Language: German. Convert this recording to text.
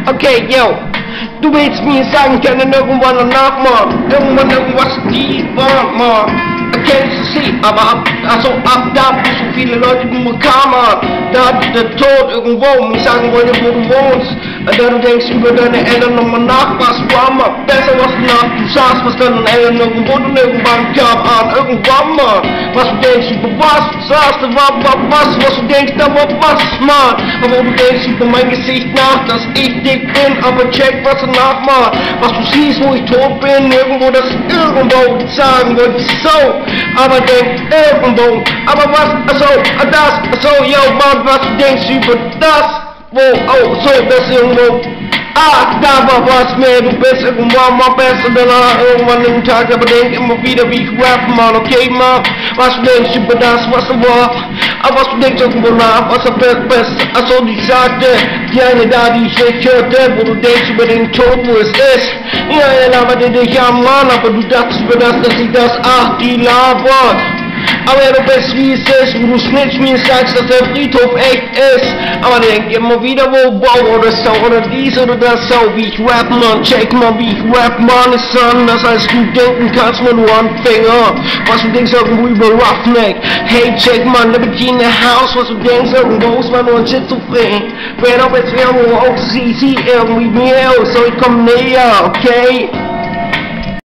Okay, yo, du willst mir sagen, ich kann dann irgendwann danach, Mann. Irgendwas die waren, Mann. Erkennst du sie, aber ab da, wo so viele Leute nur kamen, da hat der Tod irgendwo mich sagen wollte, wo du wohnst. Da du denkst über deine Eltern nochmal nach, was war mal besser, was nach du sagst, was deinen Eltern irgendwo und irgendwann kam an, irgendwann mal. Was du denkst über was du sagst, da war was du denkst, da war was, Mann. Aber du denkst über mein Gesicht nach, dass ich dick bin, aber check was danach, Mann. Was du siehst, wo ich tot bin, irgendwo, das irgendwo sagen wollte, so. Aber denk irgendwo, aber was, achso, das, achso, yo, Mann, was du denkst über das, wo, oh, so, das irgendwo, da war was mehr, du bist irgendwann mal besser, danach irgendwann im Tag, aber denk immer wieder, wie ich rappen, Mann, okay, Mann, was du denkst über das, was du war, aber was du denkst irgendwo nach, was er besser, achso, die sagte, die eine da, die ich nicht hörte, wo du denkst über den Tod, wo es ist, ja, er laberte dich am Mann, aber du dachtest über das, dass ich das, die labert. Aber du bist wie es ist, wo du snitch mir sagst, dass der Friedhof echt ist. Aber denk immer wieder, wow, oder so, oder dies oder das, so wie ich rap, man, check mal, wie ich rap, man, ist anders als du denken kannst, man, du Anfänger. Was du denkst irgendwo über Roughneck, hey, check mal, Liberty in the house, was du denkst irgendwo ist man nur ein Schizophren. Wenn ob jetzt irgendwo auch sie irgendwie mir aus, so ich komm näher, okay?